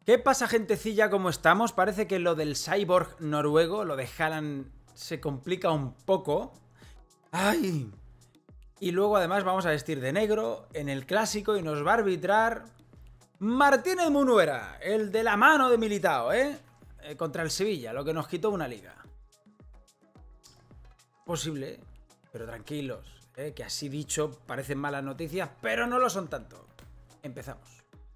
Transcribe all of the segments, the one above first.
¿Qué pasa, gentecilla? ¿Cómo estamos? Parece que lo del cyborg noruego, lo de Haaland, se complica un poco. ¡Ay! Y luego además vamos a vestir de negro en el clásico y nos va a arbitrar Martínez Munuera, el de la mano de Militao, contra el Sevilla, lo que nos quitó una liga. Posible, pero tranquilos, que así dicho parecen malas noticias, pero no lo son tanto. Empezamos.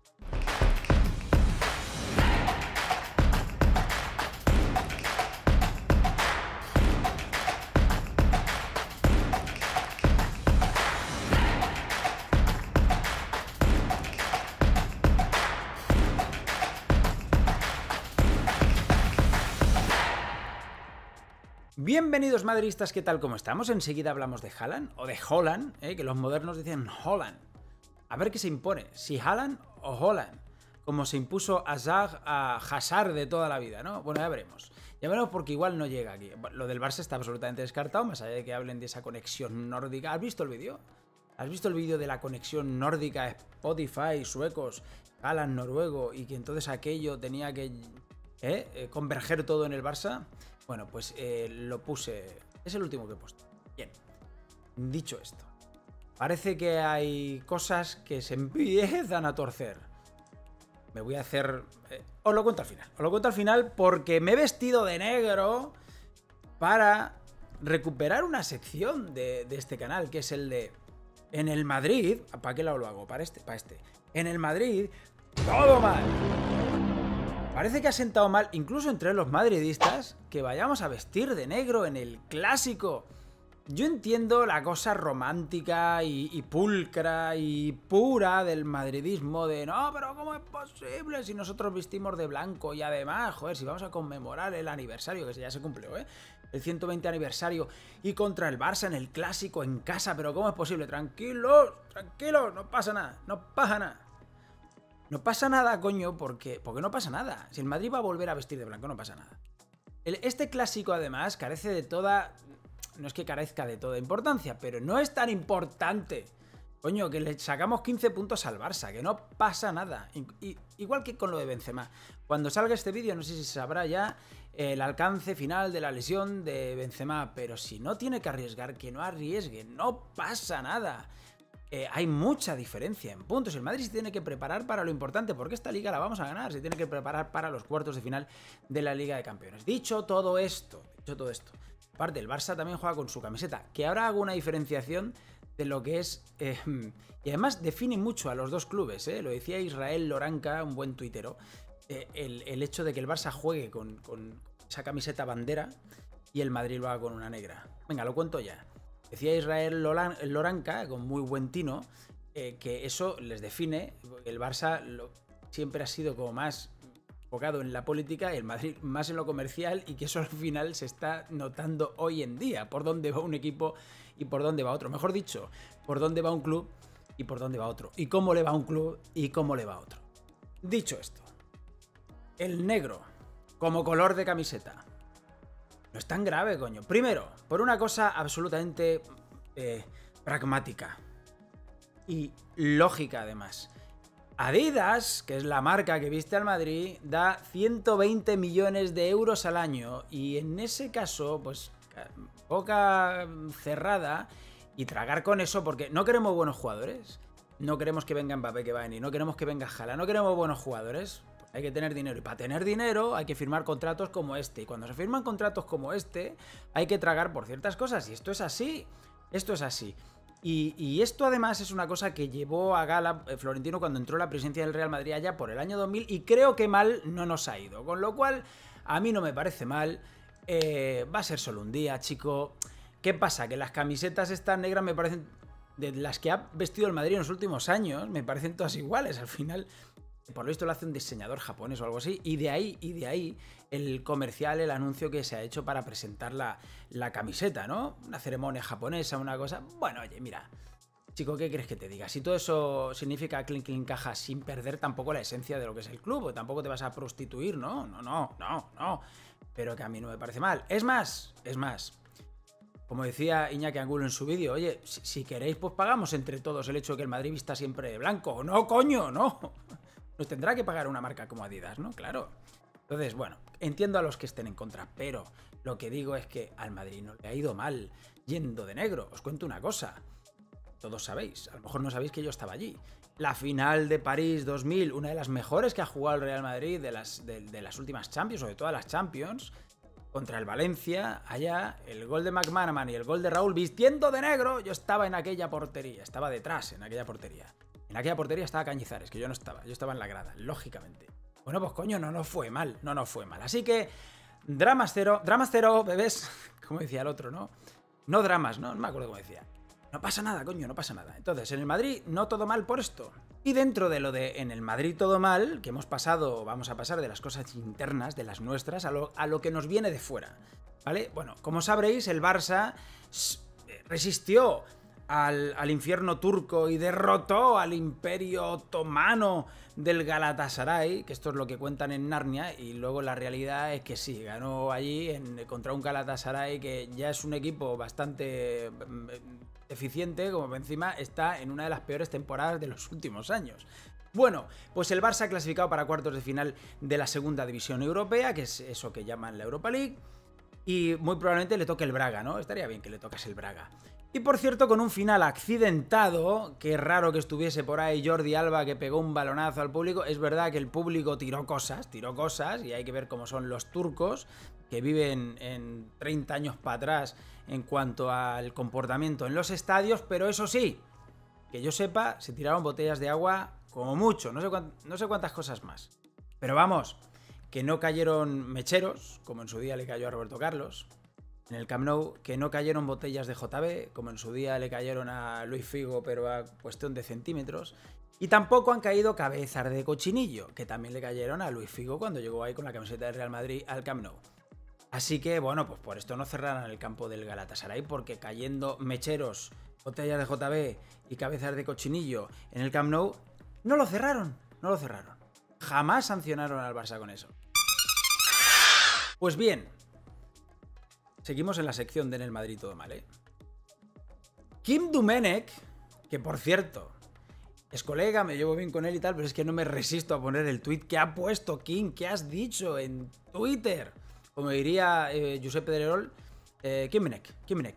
Bienvenidos madridistas, ¿qué tal? ¿Cómo estamos? Enseguida hablamos de Haaland, o de Holland, que los modernos dicen Holland. A ver qué se impone, si Haaland o Holland, como se impuso a Hazard de toda la vida, ¿no? Bueno, ya veremos. Ya veremos porque igual no llega aquí. Lo del Barça está absolutamente descartado, más allá de que hablen de esa conexión nórdica. ¿Has visto el vídeo? ¿Has visto el vídeo de la conexión nórdica, Spotify, suecos, Haaland noruego, y que entonces aquello tenía que converger todo en el Barça? Bueno, pues lo puse. Es el último que he puesto. Bien. Dicho esto, parece que hay cosas que se empiezan a torcer. Me voy a hacer... os lo cuento al final. Os lo cuento al final porque me he vestido de negro para recuperar una sección de este canal, que es el de... En el Madrid... ¿Para qué lado lo hago? Para este. En el Madrid, todo mal. Parece que ha sentado mal, incluso entre los madridistas, que vayamos a vestir de negro en el clásico. Yo entiendo la cosa romántica y pulcra y pura del madridismo de no, pero ¿cómo es posible si nosotros vestimos de blanco? Y además, joder, si vamos a conmemorar el aniversario, que ya se cumplió, el 120 aniversario, y contra el Barça en el clásico en casa, pero ¿cómo es posible? Tranquilos, no pasa nada, no pasa nada. No pasa nada, coño, porque no pasa nada. Si el Madrid va a volver a vestir de blanco, no pasa nada. Este clásico, además, carece de toda... No es que carezca de toda importancia, pero no es tan importante. Coño, que le sacamos 15 puntos al Barça, que no pasa nada. Igual que con lo de Benzema. Cuando salga este vídeo, no sé si se sabrá ya el alcance final de la lesión de Benzema, pero si no tiene que arriesgar, que no arriesgue, no pasa nada. Hay mucha diferencia en puntos. El Madrid se tiene que preparar para lo importante, porque esta liga la vamos a ganar. Se tiene que preparar para los cuartos de final de la Liga de Campeones. Dicho todo esto, aparte el Barça también juega con su camiseta, que ahora hago una diferenciación de lo que es... y además define mucho a los dos clubes, lo decía Israel Loranca, un buen tuitero, el hecho de que el Barça juegue con esa camiseta bandera y el Madrid lo haga con una negra. Venga, lo cuento ya. Decía Israel Loranca, con muy buen tino, que eso les define. El Barça siempre ha sido como más enfocado en la política y el Madrid más en lo comercial, y que eso al final se está notando hoy en día, por dónde va un equipo y por dónde va otro. Mejor dicho, por dónde va un club y por dónde va otro. Y cómo le va a un club y cómo le va a otro. Dicho esto, el negro como color de camiseta no es tan grave, coño. Primero, por una cosa absolutamente pragmática y lógica, además. Adidas, que es la marca que viste al Madrid, da 120 millones de euros al año. Y en ese caso, pues, boca cerrada y tragar con eso, porque no queremos buenos jugadores. No queremos que venga Mbappé, que va a venir. No queremos que venga Haaland. No queremos buenos jugadores. Hay que tener dinero, y para tener dinero hay que firmar contratos como este, y cuando se firman contratos como este hay que tragar por ciertas cosas, y esto es así, y esto además es una cosa que llevó a gala Florentino cuando entró a la presidencia del Real Madrid allá por el año 2000, y creo que mal no nos ha ido, con lo cual a mí no me parece mal. Va a ser solo un día, chico. ¿Qué pasa? Que las camisetas estas negras me parecen, de las que ha vestido el Madrid en los últimos años, me parecen todas iguales. Al final, por lo visto lo hace un diseñador japonés o algo así, y de ahí el comercial, el anuncio que se ha hecho para presentar la camiseta, ¿no? Una ceremonia japonesa, una cosa... Bueno, oye, mira, chico, ¿qué crees que te diga? Si todo eso significa clink clink caja sin perder tampoco la esencia de lo que es el club, o tampoco te vas a prostituir, ¿no? No. Pero que a mí no me parece mal. Es más, como decía Iñaki Angulo en su vídeo, oye, si queréis, pues pagamos entre todos el hecho de que el Madrid vista siempre de blanco. No, coño, no Pues tendrá que pagar una marca como Adidas, ¿no? Claro. Entonces, bueno, entiendo a los que estén en contra, pero lo que digo es que al Madrid no le ha ido mal yendo de negro. Os cuento una cosa. Todos sabéis, a lo mejor no sabéis que yo estaba allí. La final de París 2000, una de las mejores que ha jugado el Real Madrid de las últimas Champions, o de todas las Champions, contra el Valencia, allá, el gol de McManaman y el gol de Raúl vistiendo de negro, yo estaba en aquella portería, estaba detrás en aquella portería. En aquella portería estaba Cañizares, que yo no estaba, yo estaba en la grada, lógicamente. Bueno, pues coño, no nos fue mal, no nos fue mal. Así que, dramas cero, bebés, como decía el otro, ¿no? No dramas, ¿no? No me acuerdo cómo decía. No pasa nada, coño, no pasa nada. Entonces, en el Madrid, no todo mal por esto. Y dentro de lo de en el Madrid todo mal, que hemos pasado, vamos a pasar de las cosas internas, de las nuestras, a lo que nos viene de fuera, ¿vale? Bueno, como sabréis, el Barça resistió al infierno turco y derrotó al imperio otomano del Galatasaray, que esto es lo que cuentan en Narnia, y luego la realidad es que sí, ganó allí contra un Galatasaray que ya es un equipo bastante eficiente, como encima está en una de las peores temporadas de los últimos años. Bueno, pues el Barça ha clasificado para cuartos de final de la segunda división europea, que es eso que llaman la Europa League, y muy probablemente le toque el Braga, ¿no? Estaría bien que le tocase el Braga. Y por cierto, con un final accidentado, que raro que estuviese por ahí Jordi Alba que pegó un balonazo al público. Es verdad que el público tiró cosas, y hay que ver cómo son los turcos, que viven en 30 años para atrás en cuanto al comportamiento en los estadios, pero eso sí, que yo sepa, se tiraron botellas de agua como mucho, no sé cuántas cosas más. Pero vamos, que no cayeron mecheros, como en su día le cayó a Roberto Carlos en el Camp Nou, que no cayeron botellas de JB, como en su día le cayeron a Luis Figo, pero a cuestión de centímetros, y tampoco han caído cabezas de cochinillo, que también le cayeron a Luis Figo cuando llegó ahí con la camiseta del Real Madrid al Camp Nou. Así que, bueno, pues por esto no cerraron el campo del Galatasaray, porque cayendo mecheros, botellas de JB y cabezas de cochinillo en el Camp Nou, no lo cerraron. Jamás sancionaron al Barça con eso. Pues bien, seguimos en la sección de En el Madrid todo mal, ¿eh? Kim Domenech, que por cierto, es colega, me llevo bien con él y tal, pero es que no me resisto a poner el tweet que ha puesto Kim, que has dicho en Twitter. Como diría Josep Pedrerol, Kimnek.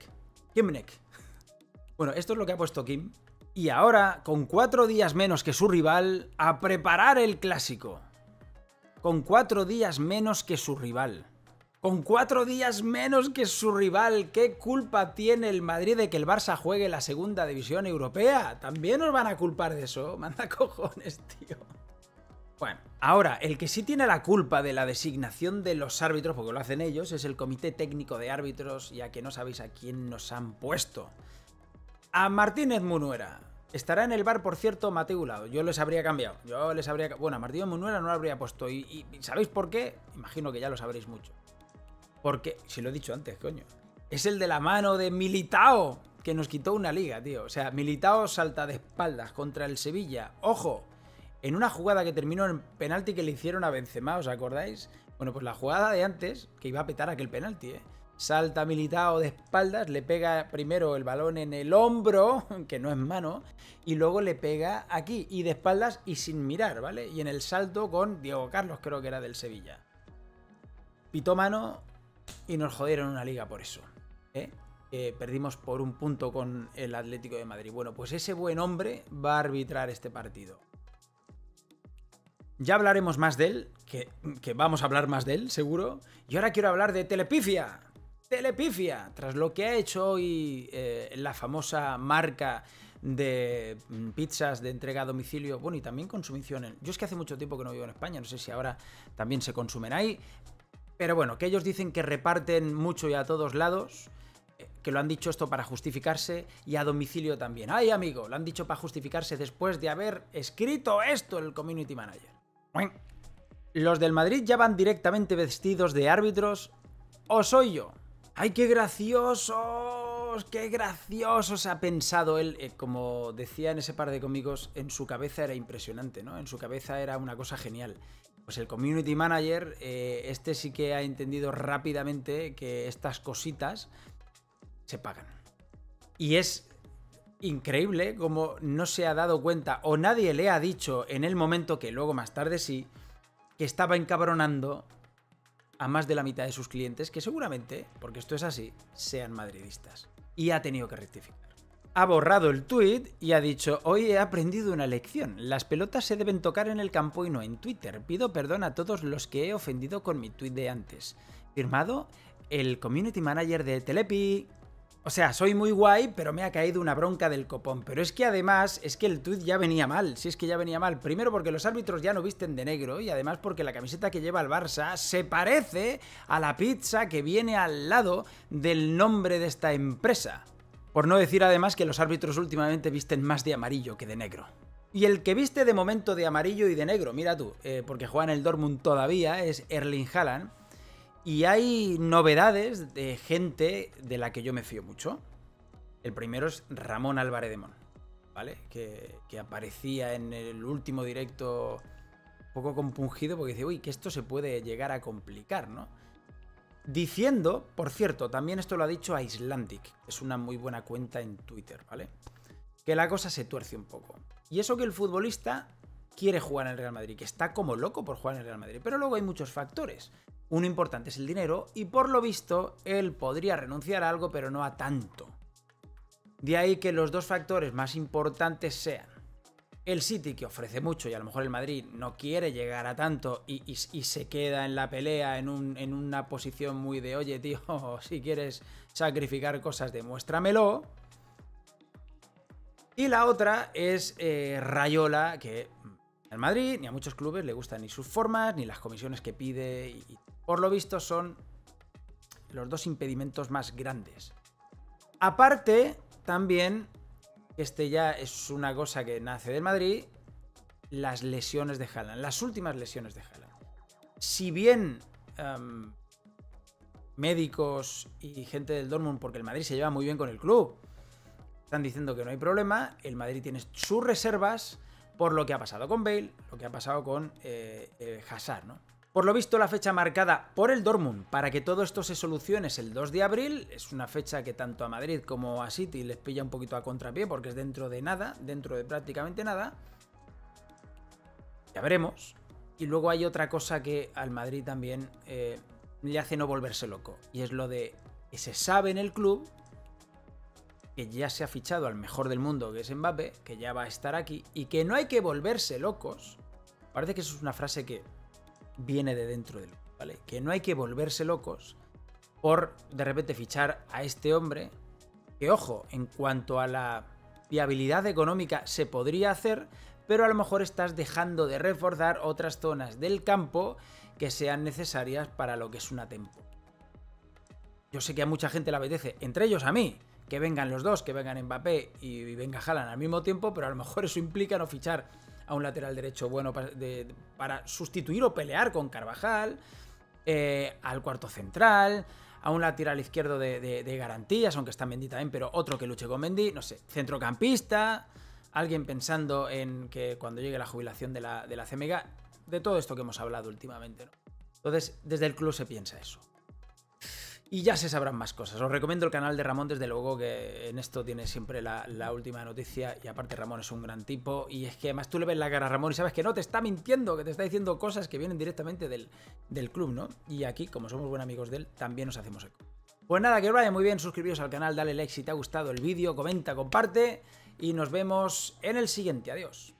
Bueno, esto es lo que ha puesto Kim. Y ahora, con 4 días menos que su rival, a preparar el clásico. Con 4 días menos que su rival. Con 4 días menos que su rival. ¿Qué culpa tiene el Madrid de que el Barça juegue la segunda división europea? ¿También nos van a culpar de eso? Manda cojones, tío. Bueno, ahora, el que sí tiene la culpa de la designación de los árbitros, porque lo hacen ellos, es el Comité Técnico de Árbitros, ya que no sabéis a quién nos han puesto. A Martínez Munuera. Estará en el bar, por cierto, Mateu Ulao. Yo les habría cambiado. Bueno, a Martínez Munuera no lo habría puesto. ¿Y sabéis por qué? Imagino que ya lo sabréis mucho. Porque, si lo he dicho antes, coño, es el de la mano de Militao, que nos quitó una liga, tío. O sea, Militao salta de espaldas contra el Sevilla. ¡Ojo! En una jugada que terminó en penalti que le hicieron a Benzema, ¿os acordáis? Bueno, pues la jugada de antes, que iba a petar aquel penalti, ¿eh? Salta Militao de espaldas, le pega primero el balón en el hombro, que no es mano, y luego le pega aquí, y de espaldas y sin mirar, ¿vale? Y en el salto con Diego Carlos, creo que era del Sevilla. Pitó mano y nos jodieron una liga por eso, ¿eh? Perdimos por 1 punto con el Atlético de Madrid. Bueno, pues ese buen hombre va a arbitrar este partido. Ya hablaremos más de él, que vamos a hablar más de él, seguro. Y ahora quiero hablar de Telepifia. Telepifia, tras lo que ha hecho hoy la famosa marca de pizzas de entrega a domicilio, bueno, y también consumición. Yo es que hace mucho tiempo que no vivo en España, no sé si ahora también se consumen ahí. Pero bueno, que ellos dicen que reparten mucho y a todos lados, que lo han dicho esto para justificarse, y a domicilio también. ¡Ay, amigo! Lo han dicho para justificarse después de haber escrito esto el community manager. ¿Los del Madrid ya van directamente vestidos de árbitros o soy yo? ¡Ay, qué graciosos! ¡Qué graciosos! Ha pensado él, como decía en ese par de cómicos, en su cabeza era impresionante, ¿no? En su cabeza era una cosa genial. Pues el community manager, este sí que ha entendido rápidamente que estas cositas se pagan. Y es increíble como no se ha dado cuenta o nadie le ha dicho en el momento, que luego más tarde sí, que estaba encabronando a más de la mitad de sus clientes, que seguramente, porque esto es así, sean madridistas. Y ha tenido que rectificar. Ha borrado el tuit y ha dicho: hoy he aprendido una lección. Las pelotas se deben tocar en el campo y no en Twitter. Pido perdón a todos los que he ofendido con mi tuit de antes. Firmado el community manager de Telepi. O sea, soy muy guay, pero me ha caído una bronca del copón. Pero es que además, es que el tuit ya venía mal. Si es que ya venía mal. Primero porque los árbitros ya no visten de negro y además porque la camiseta que lleva el Barça se parece a la pizza que viene al lado del nombre de esta empresa. Por no decir además que los árbitros últimamente visten más de amarillo que de negro. Y el que viste de momento de amarillo y de negro, mira tú, porque juega en el Dortmund todavía, es Erling Haaland. Y hay novedades de gente de la que yo me fío mucho. El primero es Ramón Álvarez de Mon, ¿vale? Que aparecía en el último directo un poco compungido porque dice: uy, que esto se puede llegar a complicar, ¿no? Diciendo, por cierto, también esto lo ha dicho Icelandic, es una muy buena cuenta en Twitter, ¿vale? Que la cosa se tuerce un poco. Y eso que el futbolista quiere jugar en el Real Madrid, que está como loco por jugar en el Real Madrid, pero luego hay muchos factores. Uno importante es el dinero y por lo visto él podría renunciar a algo, pero no a tanto. De ahí que los dos factores más importantes sean el City, que ofrece mucho y a lo mejor el Madrid no quiere llegar a tanto y se queda en la pelea en una posición muy de: oye, tío, si quieres sacrificar cosas, demuéstramelo. Y la otra es Raiola, que al Madrid ni a muchos clubes le gustan ni sus formas ni las comisiones que pide y por lo visto son los dos impedimentos más grandes. Aparte, también, este ya es una cosa que nace del Madrid, las lesiones de Haaland, las últimas lesiones de Haaland. Si bien médicos y gente del Dortmund, porque el Madrid se lleva muy bien con el club, están diciendo que no hay problema, el Madrid tiene sus reservas por lo que ha pasado con Bale, lo que ha pasado con Hazard, ¿no? Por lo visto, la fecha marcada por el Dortmund para que todo esto se solucione es el 2 de abril. Es una fecha que tanto a Madrid como a City les pilla un poquito a contrapié porque es dentro de nada, dentro de prácticamente nada. Ya veremos. Y luego hay otra cosa que al Madrid también le hace no volverse loco. Y es lo de que se sabe en el club que ya se ha fichado al mejor del mundo, que es Mbappé, que ya va a estar aquí y que no hay que volverse locos. Parece que eso es una frase que viene de dentro del club, ¿vale? Que no hay que volverse locos por de repente fichar a este hombre, que ojo, en cuanto a la viabilidad económica se podría hacer, pero a lo mejor estás dejando de reforzar otras zonas del campo que sean necesarias para lo que es una temporada. Yo sé que a mucha gente le apetece, entre ellos a mí, que vengan los dos, que vengan Mbappé y venga Haaland al mismo tiempo, pero a lo mejor eso implica no fichar a un lateral derecho bueno para sustituir o pelear con Carvajal, al cuarto central, a un lateral izquierdo de garantías, aunque está Mendy también, pero otro que luche con Mendy, no sé, centrocampista, alguien pensando en que cuando llegue la jubilación de la CMG, de todo esto que hemos hablado últimamente, ¿no? Entonces, desde el club se piensa eso. Y ya se sabrán más cosas. Os recomiendo el canal de Ramón, desde luego, que en esto tiene siempre la última noticia. Y aparte Ramón es un gran tipo. Y es que además tú le ves la cara a Ramón y sabes que no te está mintiendo, que te está diciendo cosas que vienen directamente del club, ¿no? Y aquí, como somos buenos amigos de él, también nos hacemos eco. Pues nada, que os vaya muy bien, suscribiros al canal, dale like si te ha gustado el vídeo, comenta, comparte. Y nos vemos en el siguiente. Adiós.